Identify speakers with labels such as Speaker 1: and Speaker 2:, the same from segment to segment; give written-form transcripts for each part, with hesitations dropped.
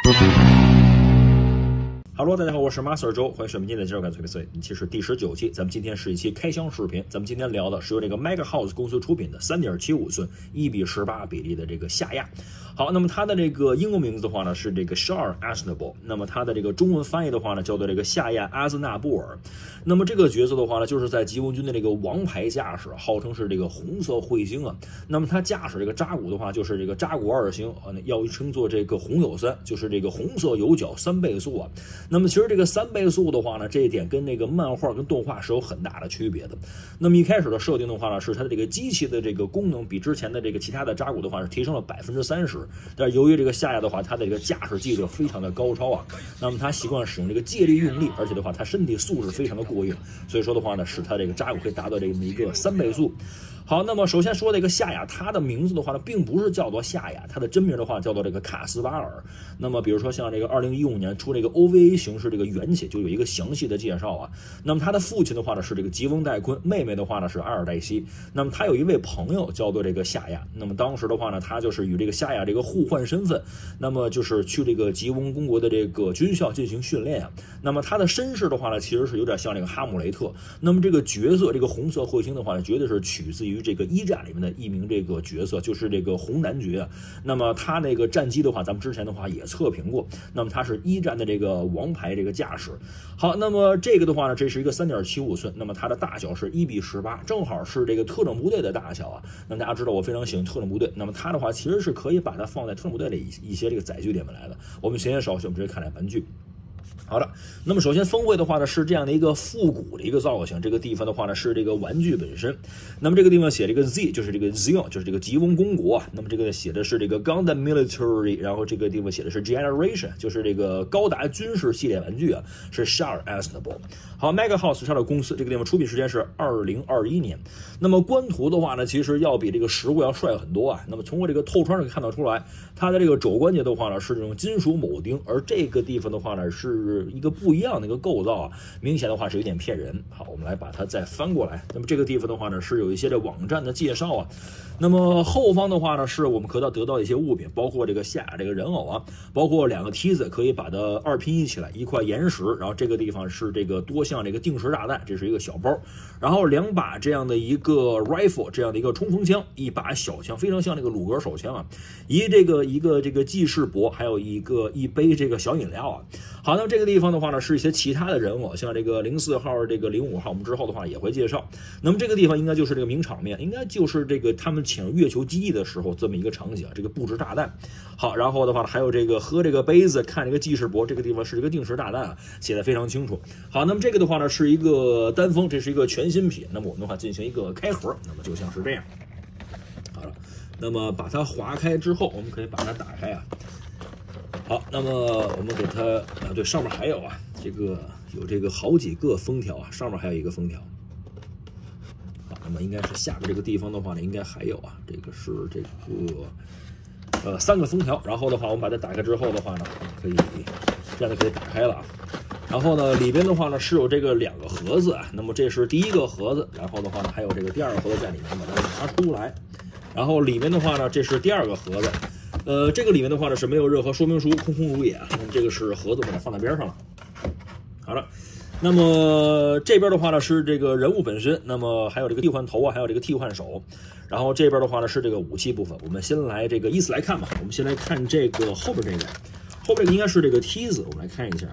Speaker 1: Hello， 大家好，我是 Master 周，欢迎收看今天的介绍感随便碎，其实第19期，咱们今天是一期开箱视频，咱们今天聊的是由这个 Mega House 公司出品的3.75寸1:18比例的这个夏亚。好，那么它的这个英文名字的话呢是这个 Shar Aznavour， 那么它的这个中文翻译的话呢叫做这个夏亚阿兹纳布尔。那么这个角色的话呢，就是在吉翁军的这个王牌驾驶，号称是这个红色彗星啊。那么他驾驶这个扎古的话，就是这个扎古2型，要称作这个红友3，就是这个红色有角3倍速啊。那么其实这个3倍速的话呢，这一点跟那个漫画跟动画是有很大的区别的。那么一开始的设定的话呢，是它的这个机器的这个功能比之前的这个其他的扎古的话是提升了30%，但是由于这个夏亚的话，它的这个驾驶技术非常的高超啊，那么他习惯使用这个借力用力，而且的话他身体素质非常的过硬，所以说的话呢，使他这个扎古可以达到这么一个3倍速。好，那么首先说这个夏亚，它的名字的话呢，并不是叫做夏亚，它的真名的话叫做这个卡斯巴尔。那么比如说像这个2015年出这个 OVA 形式这个缘起，就有一个详细的介绍啊。那么他的父亲的话呢是这个吉翁戴昆，妹妹的话呢是阿尔黛西。那么他有一位朋友叫做这个夏亚，那么当时的话呢，他就是与这个夏亚这个互换身份，那么就是去这个吉翁公国的这个军校进行训练啊。那么他的身世的话呢，其实是有点像这个哈姆雷特。那么这个角色这个红色彗星的话呢，绝对是取自于这个一战里面的一名这个角色，就是这个红男爵。那么他那个战机的话，咱们之前的话也测评过。那么他是一战的这个王牌这个驾驶。好，那么这个的话呢，这是一个3.75寸，那么它的大小是1:18，正好是这个特种部队的大小啊。那么大家知道我非常喜欢特种部队，那么它的话其实是可以把它放在特种部队的一些这个载具里面来的。我们闲言少叙，我们直接看来玩具。好的，那么首先峰会的话呢是这样的一个复古的一个造型，这个地方的话呢是这个玩具本身。那么这个地方写这个 Z， 就是这个 Zion， 就是这个吉翁公国。那么这个写的是这个 Gundam Military， 然后这个地方写的是 Generation， 就是这个高达军事系列玩具啊，是 Shar Aznavour。好 ，Mega House 它的公司这个地方出品时间是2021年。那么官图的话呢，其实要比这个实物要帅很多啊。那么从我这个透窗上可以看得出来，它的这个肘关节的话呢是这种金属铆钉，而这个地方的话呢是一个不一样的一个构造啊，明显的话是有点骗人。好，我们来把它再翻过来。那么这个地方的话呢是有一些这网站的介绍啊。那么后方的话呢是我们可以得到一些物品，包括这个夏亚这个人偶啊，包括2个梯子可以把它2拼一起来，一块岩石，然后这个地方是这个多项这个定时炸弹，这是一个小包，然后2把这样的一个 rifle 这样的一个冲锋枪，一把小枪，非常像那个鲁格手枪啊，一个这个记事簿，还有一杯这个小饮料啊。好，那么这个地方的话呢是一些其他的人偶，像这个04号这个05号，我们之后的话也会介绍。那么这个地方应该就是这个名场面，应该就是这个他们潜入月球基地的时候这么一个场景，这个布置炸弹。好，然后的话还有这个喝这个杯子，看这个记事簿，这个地方是一个定时炸弹啊，写的非常清楚。好，那么这个的话呢是一个单封，这是一个全新品。那么我们的话进行一个开盒，那么就像是这样。好了，那么把它划开之后，我们可以把它打开啊。好，那么我们给它对，上面还有啊，这个有这个好几个封条啊，上面还有一个封条。好，那么应该是下边这个地方的话呢，应该还有啊，这个是这个3个封条。然后的话，我们把它打开之后的话呢，可以这样就可以打开了啊。然后呢，里边的话呢是有这个2个盒子啊，那么这是第一个盒子，然后的话呢还有这个第2个盒子在里面，把它拿出来。然后里面的话呢，这是第2个盒子。这个里面的话呢是没有任何说明书，空空如也啊。那么这个是盒子，把它放在边上了。好了，那么这边的话呢是这个人物本身，那么还有这个替换头啊，还有这个替换手。然后这边的话呢是这个武器部分。我们先来这个依次来看吧。我们先来看这个后边这个，后边应该是这个梯子，我们来看一下。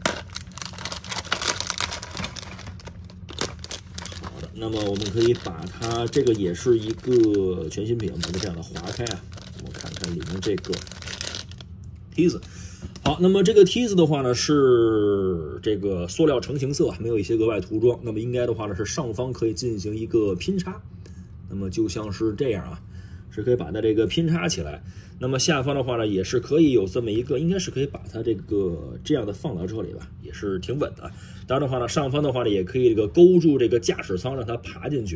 Speaker 1: 好的，那么我们可以把它这个也是一个全新品，我们把它这样的划开啊。我看看里面这个梯子。好，那么这个梯子的话呢是这个塑料成型色，没有一些额外涂装。那么应该的话呢是上方可以进行一个拼插，那么就像是这样啊，是可以把它这个拼插起来。那么下方的话呢也是可以有这么一个，应该是可以把它这样的放到这里吧，也是挺稳的。当然的话呢，上方的话呢也可以这个勾住这个驾驶舱，让它爬进去。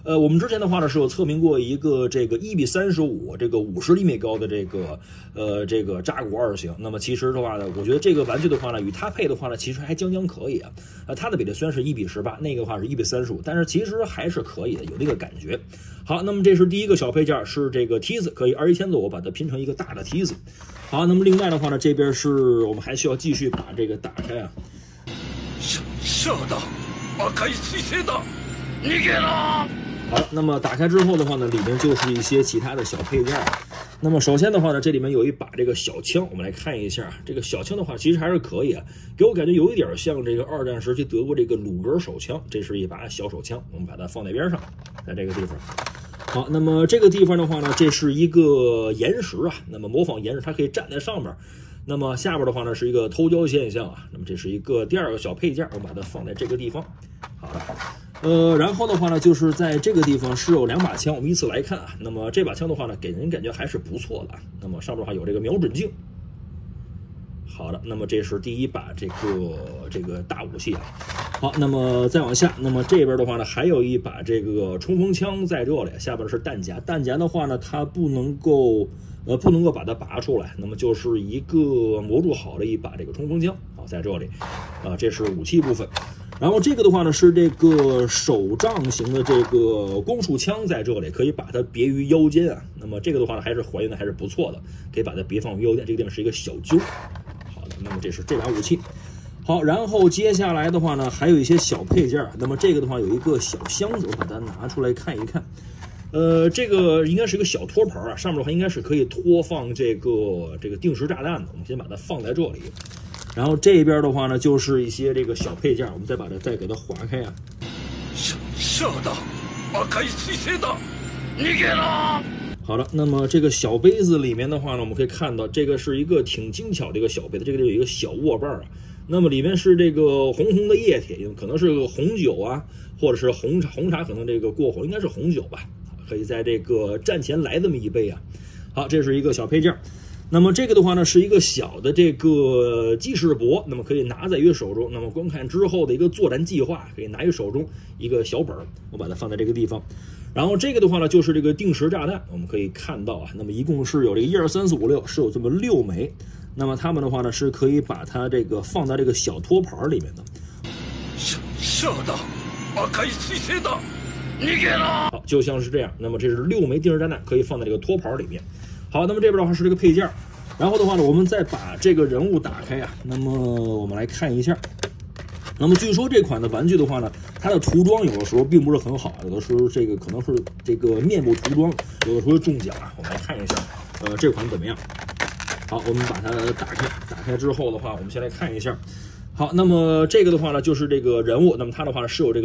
Speaker 1: 我们之前的话呢是有测评过一个这个1:35这个50厘米高的这个扎古2型。那么其实的话呢，我觉得这个玩具的话呢，与它配的话呢，其实还将可以啊。它的比例虽然是1:18，那个的话是1:35，但是其实还是可以的，有那个感觉。好，那么这是第一个小配件，是这个梯子，可以21千左右把它拼成一个大的梯子。好，那么另外的话呢，这边是我们还需要继续把这个打开啊。
Speaker 2: 射的，赤い彗星的，逃げろ！
Speaker 1: 好，那么打开之后的话呢，里面就是一些其他的小配件。那么首先的话呢，这里面有一把这个小枪，我们来看一下。这个小枪的话，其实还是可以啊，给我感觉有一点像这个2战时期德国这个鲁格手枪。这是一把小手枪，我们把它放在边上，在这个地方。好，那么这个地方的话呢，这是一个岩石啊，那么模仿岩石，它可以站在上面。那么下边的话呢，是一个偷焦现象啊。那么这是一个第二个小配件，我们把它放在这个地方。好的。然后的话呢，就是在这个地方是有2把枪，我们依次来看啊。那么这把枪的话呢，给人感觉还是不错的。那么上面的话有这个瞄准镜。好的，那么这是第一把这个大武器啊。好，那么再往下，那么这边的话呢，还有一把这个冲锋枪在这里，下边是弹夹。弹夹的话呢，它不能够把它拔出来，那么就是一个磨铸好的一把这个冲锋枪，好，在这里，这是武器部分。然后这个的话呢是这个手杖型的这个光束枪，在这里可以把它别于腰间啊。那么这个的话呢还是还原的还是不错的，可以把它别放于腰间。这个地方是一个小揪。好的，那么这是这把武器。好，然后接下来的话呢还有一些小配件。那么这个的话有一个小箱子，我把它拿出来看一看。这个应该是一个小托盘啊，上面的话应该是可以托放这个定时炸弹的。我们先把它放在这里。然后这边的话呢，就是一些这个小配件，我们再给它划开啊。
Speaker 2: 射的，赤い彗星的，逃げろ！
Speaker 1: 好的，那么这个小杯子里面的话呢，我们可以看到这个是一个挺精巧的一个小杯子，这个里有一个小握把啊。那么里面是这个红红的液体，可能是个红酒啊，或者是红茶，可能这个过火，应该是红酒吧。可以在这个战前来这么一杯啊。好，这是一个小配件。那么这个的话呢，是一个小的这个记事簿，那么可以拿在于手中。那么观看之后的一个作战计划，可以拿于手中一个小本，我把它放在这个地方。然后这个的话呢，就是这个定时炸弹，我们可以看到啊，那么一共是有这个1、2、3、4、5、6，是有这么6枚。那么它们的话呢，是可以把它这个放在这个小托盘里面的。
Speaker 2: 射的，赤い彗星的，逃げろ！
Speaker 1: 好，就像是这样。那么这是6枚定时炸弹，可以放在这个托盘里面。好，那么这边的话是这个配件，然后的话呢，我们再把这个人物打开啊。那么我们来看一下。那么据说这款的玩具的话呢，它的涂装有的时候并不是很好，有的时候这个可能是这个面部涂装，有的时候中奖啊。我们来看一下，这款怎么样？好，我们把它打开，打开之后的话，我们先来看一下。好，那么这个的话呢，就是这个人物，那么它的话是有这个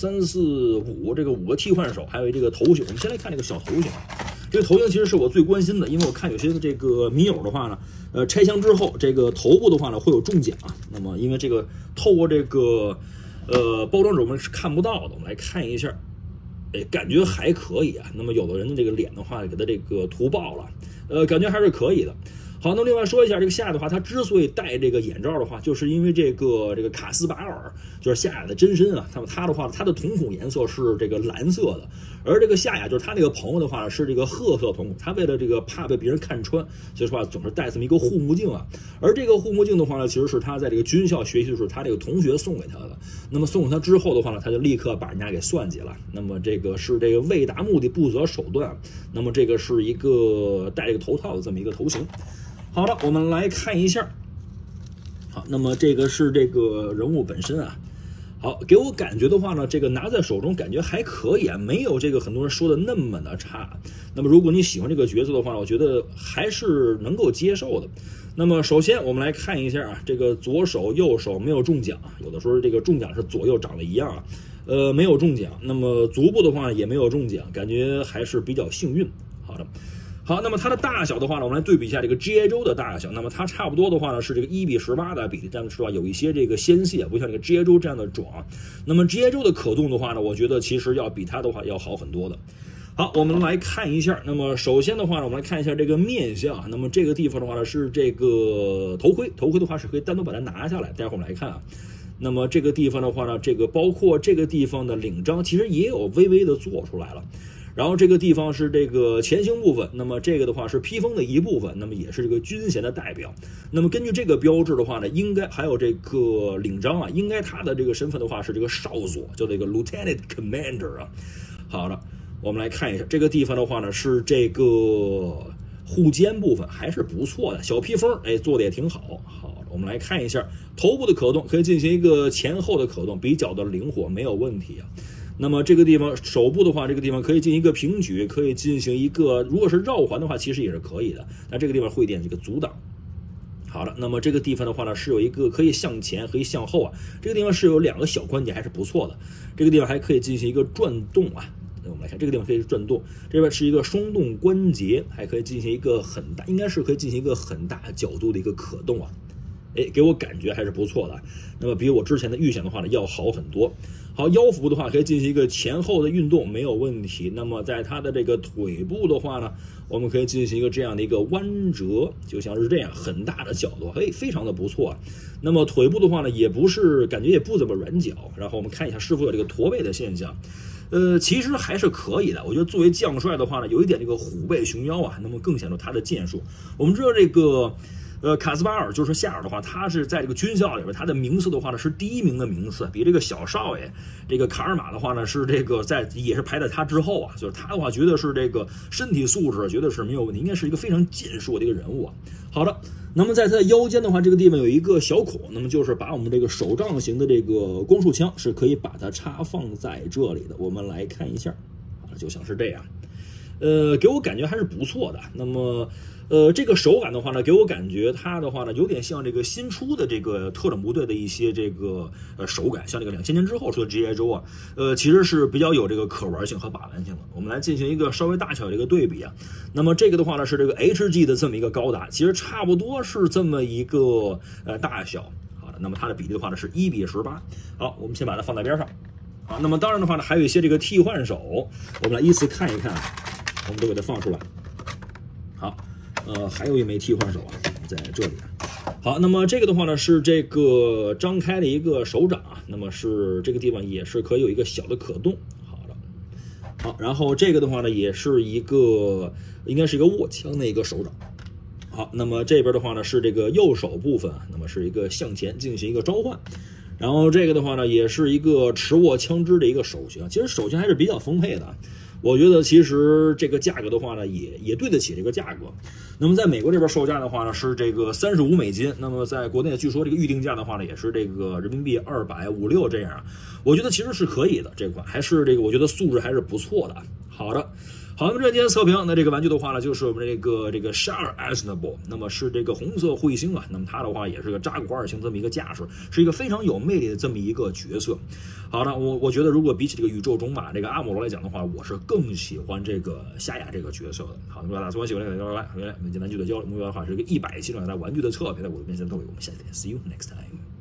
Speaker 1: 1、2、3、4、5这个5个替换手，还有这个头型。我们先来看这个小头型。这个头型其实是我最关心的，因为我看有些这个迷友的话呢，拆箱之后这个头部的话呢会有中奖啊。那么因为这个透过这个包装纸我们是看不到的，我们来看一下，感觉还可以啊。那么有的人的这个脸的话给它这个涂爆了，感觉还是可以的。好，那另外说一下这个夏亚的话，它之所以戴这个眼罩的话，就是因为这个卡斯巴尔就是夏亚的真身啊。它的话，它的瞳孔颜色是这个蓝色的，而这个夏亚就是他那个朋友的话是这个褐色瞳孔。他为了这个怕被别人看穿，所以说总是戴这么一个护目镜啊。而这个护目镜的话呢，其实是他在这个军校学习的时候，他这个同学送给他的。那么送给他之后的话呢，他就立刻把人家给算计了。那么这个是这个为达目的不择手段。那么这个是一个戴这个头套的这么一个头型。好的，我们来看一下。好，那么这个是这个人物本身啊。好，给我感觉的话呢，这个拿在手中感觉还可以啊，没有这个很多人说的那么的差。那么如果你喜欢这个角色的话，我觉得还是能够接受的。那么首先我们来看一下啊，这个左手右手没有中奖，有的时候这个中奖是左右长得一样啊，没有中奖。那么足部的话也没有中奖，感觉还是比较幸运。好的。好，那么它的大小的话呢，我们来对比一下这个 G.I. Joe 的大小。那么它差不多的话呢是这个1:18的比例，但是吧有一些这个纤细，不像这个 G.I. Joe 这样的壮。那么 G.I. Joe 的可动的话呢，我觉得其实要比它的话要好很多的。好，我们来看一下。那么首先的话呢，我们来看一下这个面相。那么这个地方的话呢是这个头盔的话是可以单独把它拿下来，待会儿我们来看啊。 那么这个地方的话呢，这个包括这个地方的领章其实也有微微的做出来了。然后这个地方是这个前行部分，那么这个的话是披风的一部分，那么也是这个军衔的代表。那么根据这个标志的话呢，应该还有这个领章啊，应该他的这个身份的话是这个少佐，叫这个 Lieutenant Commander 啊。好的，我们来看一下这个地方的话呢，是这个护肩部分还是不错的，小披风，哎，做的也挺好。好的，我们来看一下头部的可动，可以进行一个前后的可动，比较的灵活，没有问题啊。那么这个地方手部的话，这个地方可以进行一个平举，可以进行一个，如果是绕环的话，其实也是可以的。那这个地方会点这个阻挡。好的，那么这个地方的话呢，是有一个可以向前，可以向后啊。这个地方是有2个小关节，还是不错的。这个地方还可以进行一个转动啊。我们来看这个地方可以转动，这边是一个双动关节，还可以进行一个很大，应该是可以进行一个很大角度的一个可动啊。哎，给我感觉还是不错的。那么比我之前的预想的话呢，要好很多。好，腰腹的话可以进行一个前后的运动，没有问题。那么在它的这个腿部的话呢，我们可以进行一个这样的一个弯折，就像是这样很大的角度，哎，非常的不错啊。那么腿部的话呢，也不是感觉也不怎么软脚。然后我们看一下是否有这个驼背的现象。其实还是可以的。我觉得作为将帅的话呢，有一点这个虎背熊腰啊，那么更显出他的剑术。我们知道这个。卡斯巴尔就是夏尔的话，他是在这个军校里边，他的名次的话呢是第1名的名次，比这个小少爷这个卡尔玛的话呢是这个也是排在他之后啊，就是他的话绝对是这个身体素质绝对是没有问题，应该是一个非常健硕的一个人物啊。好的，那么在他的腰间的话，这个地方有一个小孔，那么就是把我们这个手杖型的这个光束枪是可以把它插放在这里的。我们来看一下，就像是这样。给我感觉还是不错的。那么，这个手感的话呢，给我感觉它的话呢，有点像这个新出的这个特种部队的一些这个手感，像这个2000年之后出的 G.I. Joe 啊，其实是比较有这个可玩性和把玩性的。我们来进行一个稍微大小的一个对比啊。那么这个的话呢，是这个 HG 的这么一个高达，其实差不多是这么一个大小。好的，那么它的比例的话呢是1:18。好，我们先把它放在边上。啊，那么当然的话呢，还有一些这个替换手，我们来依次看一看。我们都给它放出来。好，还有一枚替换手啊，在这里啊。好，那么这个的话呢是这个张开的一个手掌啊，那么是这个地方也是可以有一个小的可动。好的，好，然后这个的话呢也是一个应该是一个握枪的一个手掌。好，那么这边的话呢是这个右手部分，那么是一个向前进行一个召唤。然后这个的话呢也是一个持握枪支的一个手型，其实手型还是比较丰沛的。我觉得其实这个价格的话呢，也对得起这个价格。那么在美国这边售价的话呢，是这个35美金。那么在国内据说这个预定价的话呢，也是这个人民币256这样。我觉得其实是可以的，这款还是这个我觉得素质还是不错的。好的。好，那么这今天测评，那这个玩具的话呢，就是我们这个 Char Aznavour， 那么是这个红色彗星啊，那么它的话也是个扎古2型这么一个架势，是一个非常有魅力的这么一个角色。好的，我觉得如果比起这个宇宙种马这个阿姆罗来讲的话，我是更喜欢这个夏亚这个角色的。好，那么大家喜欢这个就来，回来，我们玩具的交流目标的话是一个100期让大家玩具的测评，在我的面前都有。我们下期见 ，See you next time。